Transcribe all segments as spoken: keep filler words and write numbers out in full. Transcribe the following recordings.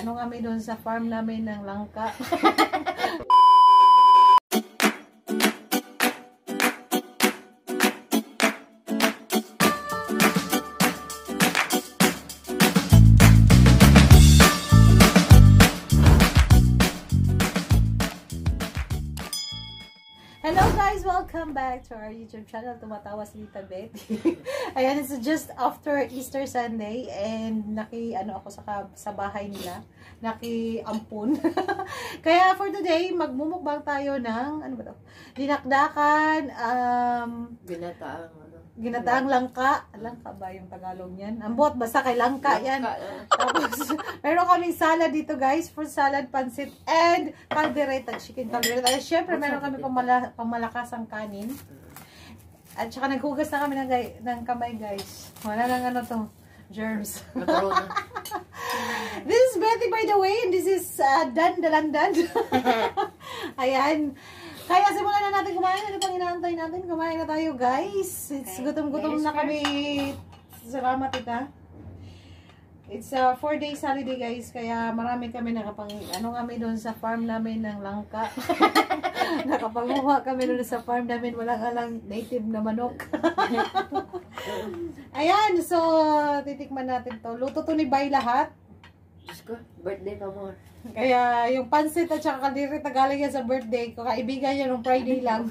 ano kami doon sa farm namin ng langka. Hello guys! Welcome back to our YouTube channel, Tumatawa si Tita Betty. Ayan, it's just after Easter Sunday and naki, ano ako sa, sa bahay nila. Naki-ampun. Kaya for today, magmumukbang tayo ng, ano ba to? Dinakdakan, um... Ginataang, ano? Ginataang langka. Langka ba yung Tagalog niyan? Ambot, basta kay langka, langka yan. Uh. Tapos, meron kaming salad dito guys. Fruit salad, pansit, and caldereta, chicken caldereta. At syempre, meron kami pamala pammalakasang kanin. At saka naghugas na kami ng, ng kamay guys. Wala nang ano to, germs. This is Betty by the way, and this is uh, Dan Dalandan. Ayan. Kaya simulan na natin kumain. Ano pang inaantay natin? Kumain na tayo guys. It's gutom-gutom na kami. Salamat tita. It's a uh, four days holiday guys. Kaya marami kami nakapang, ano kami doon sa farm namin ng langka. Nakapanguha kami doon sa farm namin. Walang alang native na manok. Ayan. So, titikman natin to. Luto to ni Bay lahat. Diyos ko, birthday pa mo. Kaya yung pansit at saka kaldereta galing yan sa birthday ko. Kaibigan niya nung Friday lang.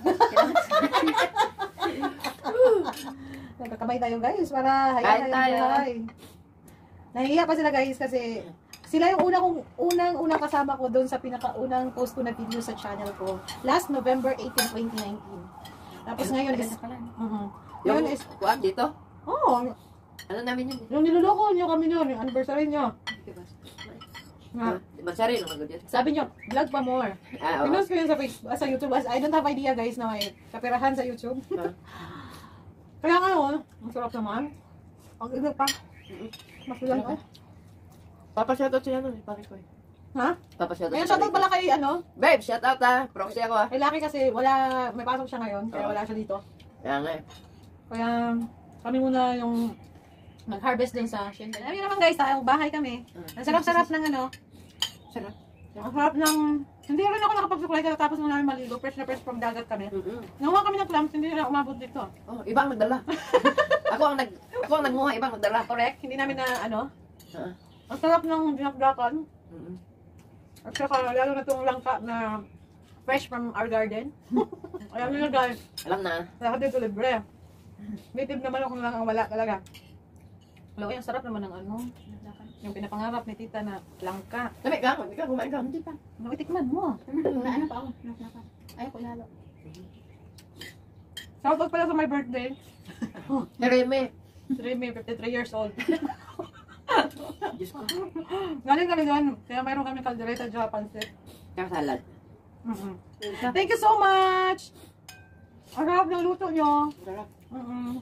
Nagkakamay tayo guys para hayaan tayo. Nahihiya pa sila guys kasi sila yung unang unang unang kasama ko doon sa pinakaunang post ko na video sa channel ko. Last November eighteenth, twenty nineteen. Tapos ngayon is uh-huh. Yung is kuwan dito? Oo. Oh, ano namin yun? Yung niloloko niyo kami noon, yung anniversary niyo. Nga. Masari naman ko. Sabi niyo, vlog pa more. Ah, pinost ko yun sa Facebook, sa YouTube. I don't have idea guys na may kapirahan sa YouTube. Ah. Kaya ngayon, masarap naman. Ang ino pa. Mas bilang ko. Papa shoutout siya nun, pare ko eh. Ha? Papa shoutout. Ngayon shoutout pala kay ano? Babe, shoutout ha. Proxy ako ha. Kay Lucky kasi wala, may pasok siya ngayon. Kaya wala siya dito. Kaya nga eh. Kaya kami muna yung nag-harvest din sa Shenzhen. Ayun naman guys, tayong bahay kami. Ang sarap-sarap ng ano. Sarap. Ang sarap ng... Hindi rin ako nakapagsuklay kasi tapos muna namin maligo. Fresh na fresh from dagat kami. Mm-hmm. Nanguha kami ng clams, hindi na umabot dito. Oh, iba ang nagdala. ako ang nag ako ang nagmuha, ibang nagdala. Correct? Hindi namin na ano. Uh-huh. Ang sarap ng dinakdakan. Mm-hmm. At saka lalo na itong langka na fresh from our garden. Alam nyo na guys. Alam na. Lahat dito libre. Native naman ako lang ang wala talaga. Hello, ang sarap naman ng ano. Yung pinapangarap ni tita na langka. Dami ka, hindi ka kumain ka. Hindi pa. Nakitikman mo. Ano pa ako? Ayaw ko lalo. Shoutout pala sa my birthday. Remy. Remy, fifty-three years old. Diyos ko. Galing kami doon. Kaya mayroon kami caldereta at pansit. Kaya salad. Mm-hmm. Thank you so much! Ang sarap ng luto nyo. Sarap. Mm-hmm.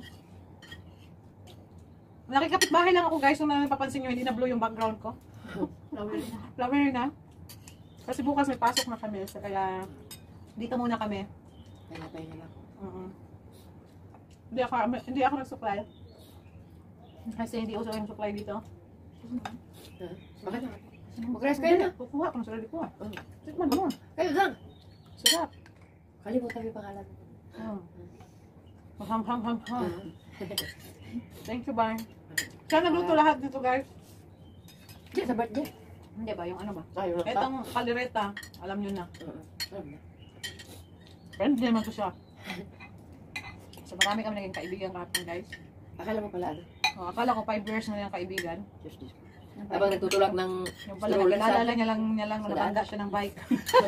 Nakikapit bahay lang ako guys. Kung napapansin nyo, hindi na blue yung background ko. Flower na. Flower na. Kasi bukas may pasok na kami. So kaya dito muna kami. Kaya na lang. Mm-hmm. Hindi ako, hindi ako nag-supply. Kasi hindi uso yung supply dito. Uh, bakit na? Mag-rest kayo na. Kukuha ko ng sarili ko. Tikman mo. Kayo lang. Sarap. Kalimutan yung pangalan. Hmm. Ham ham ham ham. Thank you, bye. Kaya nagluto lahat dito, guys. Hindi, sa birthday. Hindi ba? Yung ano ba? Ah, yung Itong kaldereta, alam nyo na. Uh, Friendly naman to siya. So marami kami naging kaibigan kahapon, guys. Akala mo pala ano? Oh, akala ko five years na yung kaibigan. Just this. Habang nagtutulak ng yung pala, naglalala niya lang, niya lang nabanda siya ng bike.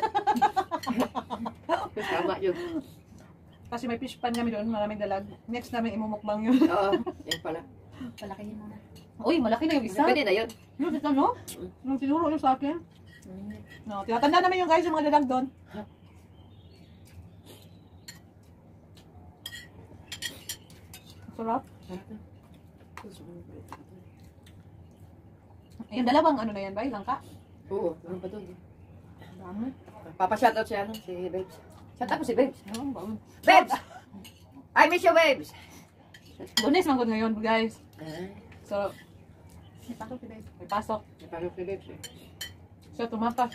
Tama yun. Kasi may fish pan kami doon, maraming dalag. Next namin imumukbang yun. Oo, yan pala. Palakihin mo na. Uy, malaki na yung isa. Pwede na yun. Yun, ito no? Nung tinuro yun sa akin. No, tinatanda namin yung guys, yung mga dalag doon. Sarap. Yung dalawang ano na yan ba? Langka? Oo, meron pa doon. Dami. Papa-shoutout siya, ano? Si Babes. Shoutout ko si Babes. Ano ba? Babes! I miss you, Babes! Lunes man ko ngayon, guys. Ah. So, May pasok si Babe. may pasok. May pasok si Babes eh. Siya tumakas.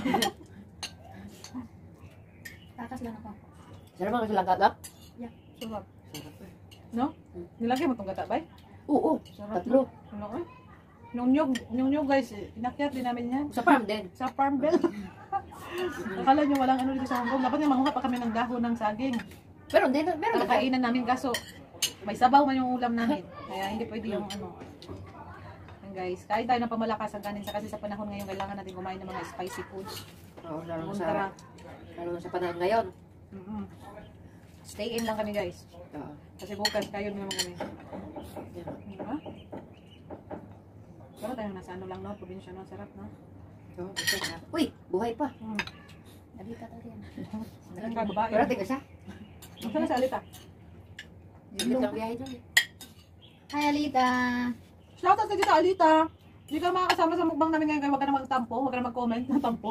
Takas lang ako. Sarap mga silang gata? Sarap. Sarap eh. No? Nilagay mo itong gata ba? Oo, Sarap. tatlo. Ano eh? Yung nyug, yung nyug guys, inakyat din namin yan. Sa farm din. Sa farm bell. Akala nyo walang ano dito sa Hong Kong. Dapat nga manguha pa kami ng dahon ng saging. Pero hindi na, meron na kayo. Kainan namin kaso may sabaw man yung ulam namin. Kaya hindi pwede yung ano. Yan guys, kain tayo ng pamalakas ang kanin sa kasi sa panahon ngayon kailangan natin kumain ng mga spicy foods. Oo, lalo na Muntara. sa, lalo na sa panahon ngayon. Mm-hmm. Stay in lang kami guys. Oo. Kasi bukas kayo naman kami. Yan. Diba? Pero tayo nasa ano lang no, probinsya no, sarap no. Oo, gusto na. Uy, buhay pa. Hmm. Alita tayo yan. Ang kababae. Pero tingnan siya. Saan sa alita? Limit lang biyahe doon eh. Hi, Alita. Shoutout sa dito Alita. Hindi ka makakasama sa mukbang namin ngayon kaya huwag ka na magtampo, huwag ka na mag-comment ng tampo.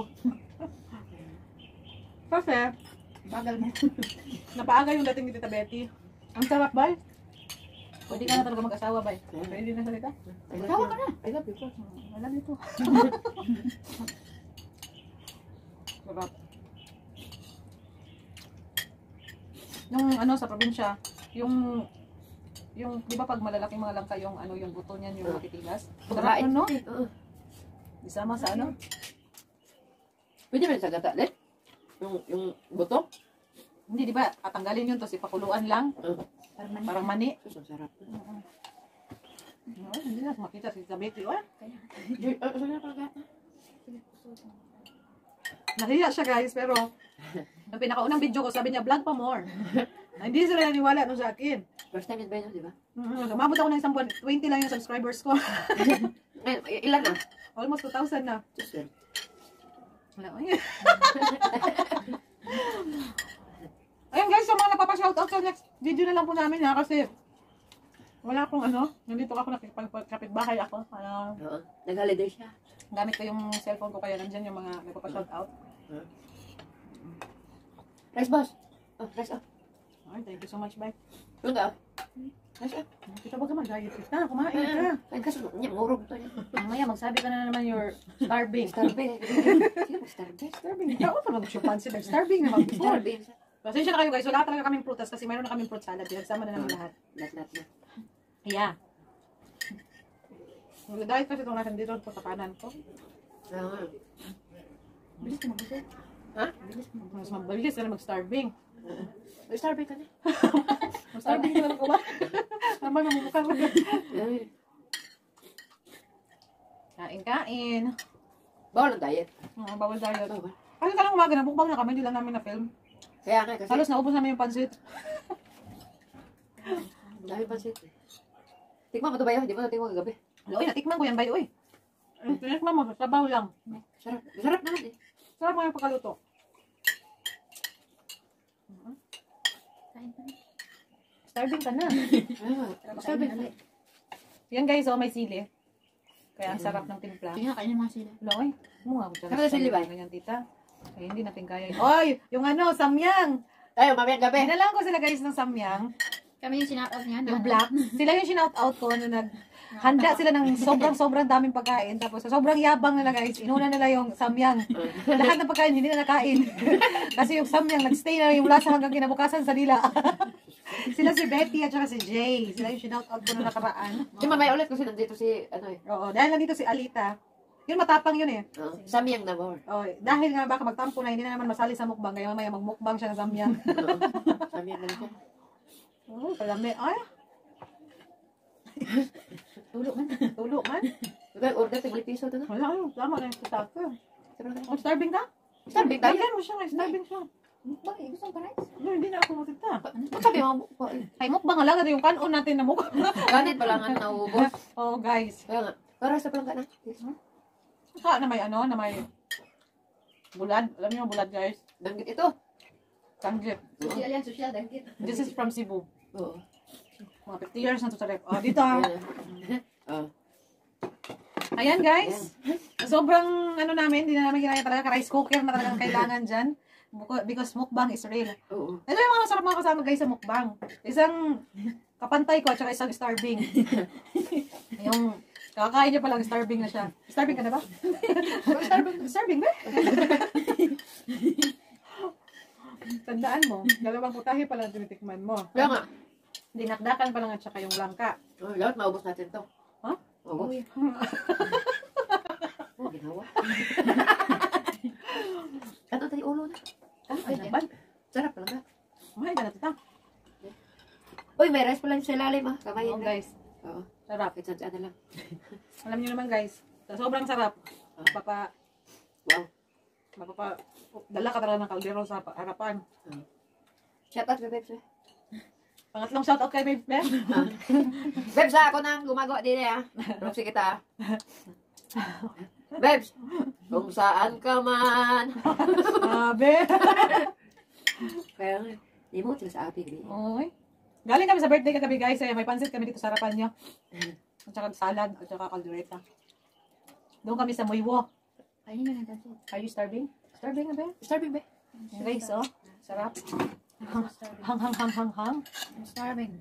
Kasi, Bagal mo. napaaga yung dating ni Tita Betty. Ang sarap, bay. Pwede ka na talaga mag-asawa, bay. Pwede na salita. Tawa ka na. I love you. Wala nito. Sarap. Nung ano sa probinsya, yung yung di ba pag malalaking mga langka yung ano yung buto niyan yung matitigas. Sarap yun, no? Oo. Isama sa ano? Pwede ba sa gata, Let? Yung, yung buto? Hindi, di ba? Tatanggalin yun tapos ipakuluan lang. Oo. Parang mani. Sus, ang sarap. No, hindi na makita si Sabeti. Oh. Ay, ah, saan na pang gata? Nahiya siya guys, pero ang pinakaunang video ko, sabi niya, vlog pa more. Hindi sila naniwala no sa akin. First time yun ba yun, di ba? Mm-hmm. Umabot ako ng isang buwan, twenty lang yung subscribers ko. Ngayon, i- ilan na? Almost two thousand na. Sus, eh. Wala ko yun. Ayun guys, sa mga napapa-shoutout sa next video na lang po namin ha, kasi wala akong ano, nandito ako nakipagkapit-bahay ako. Ano, Oo. Nag-holiday siya. gamit ko yung cellphone ko kaya nandyan yung mga nagpapa-shoutout. Huh? Rice, boss. Oh, rice, oh. Ay, thank you so much, bye. Yung ka, oh. Rice, oh. Kita ba ka mag-diet ka? Kumain ka. Ay, kasi, niya, murog to. Mamaya, magsabi ka na naman you're starving. Starving. Sino starving? Starving. Ako pa mag-shupan sila. Starving naman before. Starving. Pasensya na kayo guys. Wala talaga kaming prutas kasi mayroon na kaming fruit salad. Pinagsama na namin lahat. Lahat, lahat na. Yeah. Dahil kasi itong natin dito sa kapanan ko. Oo nga. Bilis ka mag-usap. Ha? Bilis ka mag-usap. Mas mabilis ka na mag-starving. Ay, starving ka na. Mag-starving ka na lang kumain. Tama na mumukha ko. Ay, Kain, kain. bawal ang diet. Uh, bawal diet. Bawal. Kasi talang umaga na, bukbang na kami. Hindi lang namin na-film. Kaya nga, kasi Halos naubos namin yung pansit. dami pansit. Tikman mo ito ba yun? Hindi mo natikman kagabi. Uy, natikman ko yan, bay. Uy. Tinikman mo, sabaw lang. Sarap. Sarap naman eh. Sarap mo yung pagkaluto. Kain ka na. Starving ka na. Ah, Sabi na ulit. Yan guys, oh, may sili. Kaya ang sarap ng timpla. Sige na, kainin mo nga sila. Wala, oy. Mga ko Saka sa sili ba? Ganyan, tita. Ay, hindi natin kaya. Oy, yung ano, samyang. Tayo, mamayang gabi. Hinalaan ko sila guys ng samyang. Kami yung sinout-out niya. Yung black. Sila yung shinout out ko na nag... Handa sila ng sobrang-sobrang daming pagkain. Tapos sa sobrang yabang nila guys, inuna nila yung samyang. Lahat ng pagkain hindi na nakain. Kasi yung samyang nagstay na yung lasa hanggang kinabukasan sa nila. Sila si Betty at saka si Jay. Sila yung shinout out ko na nakaraan. Di mamaya ulit kasi nandito si, ano eh. Oo, dahil nandito si Alita. Yun matapang yun eh. Oh, Samyang na more. Oh, dahil nga baka magtampo na hindi na naman masali sa mukbang kaya mamaya magmukbang siya ng samyang. Oo. Samyang na siya. Oh, palami. Ay, Tulog man. tulo man. Diba, order tigli piso ito na. Wala kayo, tama na yung tataka. Sarap na. Oh, starving ka? Starving tayo. Lagyan mo siya nga, starving siya. Bakit? Gusto mo pa rice? No, hindi na ako makita. Ba't sabi mo? Ay, mukbang nga lang, ito yung kanon natin na mukbang. Ganit pala nga nauubos. Oh, guys. Kaya nga. Para sa palang ka na. Saka na may ano, na may bulad. Alam niyo yung bulad, guys? Danggit ito. Tanggit. Social yan, social. Dagkit. This is from Cebu. Oo. Mga fifty years na to sa rep. Oh, dito ah. Oh. Ayan, guys. Sobrang ano namin, hindi na namin ginaya talaga. Rice cooker na talagang kailangan dyan. Buko- Because mukbang is real. Oo. Ito yung mga masarap mga kasama guys sa mukbang. Isang kapantay ko at saka isang starving. Yung Kakakain niya pa lang, starving na siya. Starving ka na ba? starving, starving ba? Tandaan mo, dalawang putahe pa lang tinitikman mo. Kaya nga. Dinakdakan pa lang at saka yung langka. Oh, lahat maubos natin to. Ha? Maubos. Oh, ginawa. Ano tayo ulo na? Oh, ay, naman. Sarap talaga. Kumain ka na, tita. Uy, may rice pala yung sa ilalim ah. Kamayin Oo, na. guys. Oo. Sarap. Kahit saan na lang. Alam niyo naman, guys. Sobrang sarap. Papa, Wow. mapapa, dala ka talaga ng kaldero sa harapan. Shout out kay Bebs eh. Pangatlong shoutout kay Babe. Babe. Bebs ah, ako nang gumagawa din eh ah. Roxy kita ah. Bebs, kung saan ka man. Sabi. Kaya nga, di mo sila sa api. Okay. Galing kami sa birthday kagabi, guys. Ay, may pansit kami dito sa harapan niyo. At saka salad, at saka kaldereta. Doon kami sa Muywo. Kainin na lang tayo. Are you starving? Starving na ba? Starving ba? Guys, oh. Sarap. Hang, hang, hang, hang, hang. I'm starving.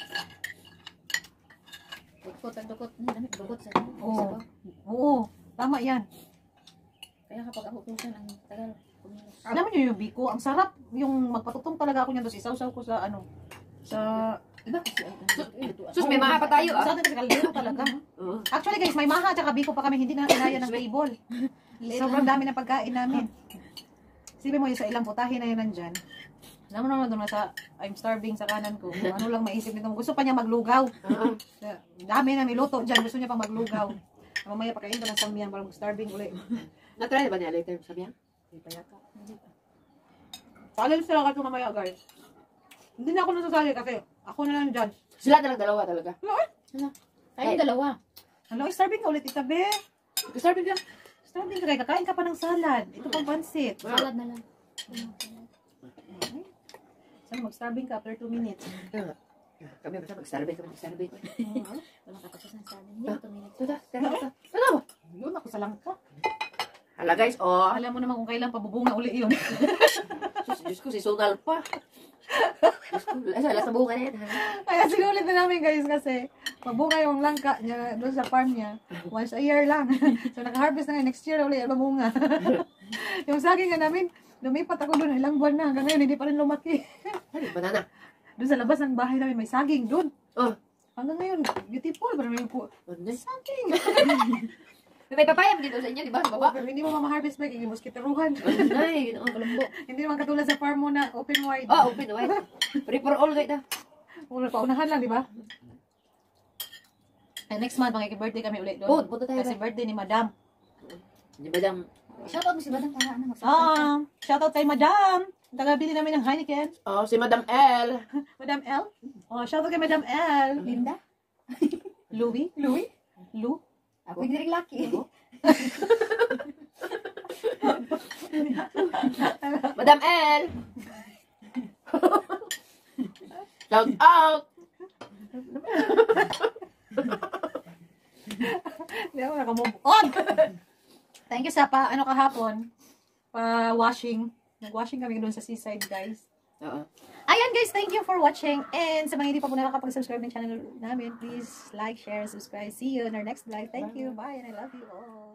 Dukot at dukot. Ang dami dukot sa Oo. Oo. Tama yan. Kaya kapag ako kusan ang tagal. Kumilos. Alam mo niyo yung biko, ang sarap. Yung magpatutong talaga ako niyan. Tapos isaw-saw ko sa ano. Sa... Iba kasi ay ang Sus, may maha pa tayo ah. Sa atin kasi kaldero talaga. Oo. Actually guys, may maha at biko pa kami. Hindi na kinaya ng table. Sobrang dami ng pagkain namin. Sipin mo yung sa ilang putahe na yun nandyan. Alam mo naman doon sa I'm starving sa kanan ko. Kung ano lang maisip nito. Gusto pa niya maglugaw. Oo. Dami na niluto dyan. Gusto niya pang maglugaw. Mamaya pakain ko ng samyang para mag-starving uli. Na-try na ba niya later sabi yan? Hindi pa yata. Paalam sila ka ito mamaya guys. Hindi na ako nasasali kasi ako na lang dyan. Sila na lang dalawa talaga. Kain dalawa. Hello, starving ka ulit itabi. Starving lang. Starving ka kaya kakain ka pa ng salad. Ito pang pansit. Salad na lang. Sana mag-starving ka after two minutes. Kami basta mag-starving kami mag-starving. Walang katapos ng salad. Hindi ito minutes. Tuta, tara tara. Ano? Yun ako sa langka. Hala guys, oh. Alam mo naman kung kailan pabubunga uli yun. Diyos, Diyos ko, si Sonal pa. Diyos ko, asa, lasa bunga na yan ha. Kaya sinulit na namin guys kasi pabunga yung langka niya doon sa farm niya. Once a year lang. So naka-harvest na ngayon. Next year ulit pabunga. Yung saging nga namin, lumipat ako doon ilang buwan na. Hanggang ngayon hindi pa rin lumaki. Ano, banana? Doon sa labas ng bahay namin may saging doon. Oh. Hanggang ngayon, beautiful. Parang may po. Ano? Saging. May papayam dito sa inyo, di ba? Sa baba. Pero hindi mo mama-harvest back, hindi mo skiteruhan. Ay, ginoon kalumbo. Hindi naman katulad sa farm mo na open wide. Oh, open wide. Free for all guys. Una paunahan lang, di ba? And next month, makiki-birthday kami ulit Oh, doon. punta tayo Kasi ba? birthday ni Madam. Di ba dang... Shoutout mo si Badang para ano mag Ah, shoutout kay Madam. Tagabili namin ng Heineken. Oh, si Madam L. Madam L. Oh, shoutout kay Madam L. Linda? Louie? Louie? Lou? Ako yung direct lucky. Madam L. Shout out. Hindi ako nakamove on. Thank you sa pa, ano kahapon, pa washing. Nag-washing kami doon sa seaside, guys. Oo. Ayan, guys, thank you for watching. And sa mga hindi pa po nakakapag-subscribe ng channel namin, please like, share, subscribe. See you in our next vlog. Thank you. Bye. And I love you all.